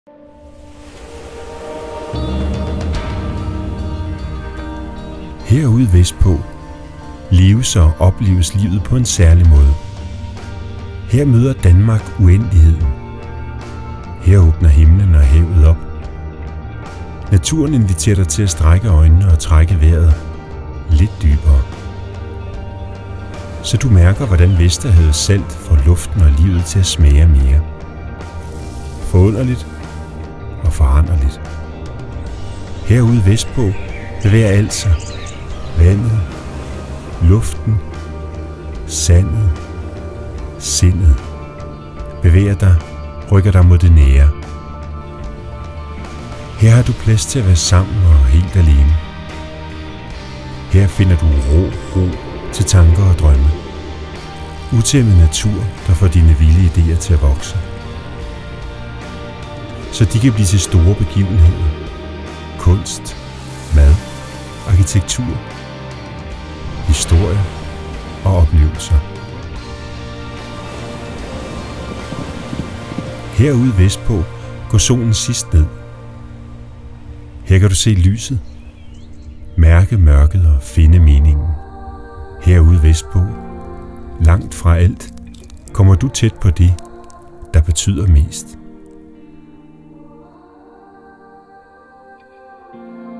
Herude vestpå leves og opleves livet på en særlig måde. Her møder Danmark uendeligheden. Her åbner himlen og havet op. Naturen inviterer dig til at strække øjnene og trække vejret lidt dybere. Så du mærker, hvordan Vesterhavets salt får luften og livet til at smage mere. Forunderligt og foranderligt. Herude vestpå bevæger alt sig. Vandet, luften, sandet, sindet bevæger dig, rykker dig mod det nære. Her har du plads til at være sammen og helt alene. Her finder du ro til tanker og drømme. Utæmmet natur, der får dine vilde idéer til at vokse. Så de kan blive til store begivenheder. Kunst, mad, arkitektur, historie og oplevelser. Herude vestpå går solen sidst ned. Her kan du se lyset, mærke mørket og finde meningen. Herude vestpå, langt fra alt, kommer du tæt på det, der betyder mest.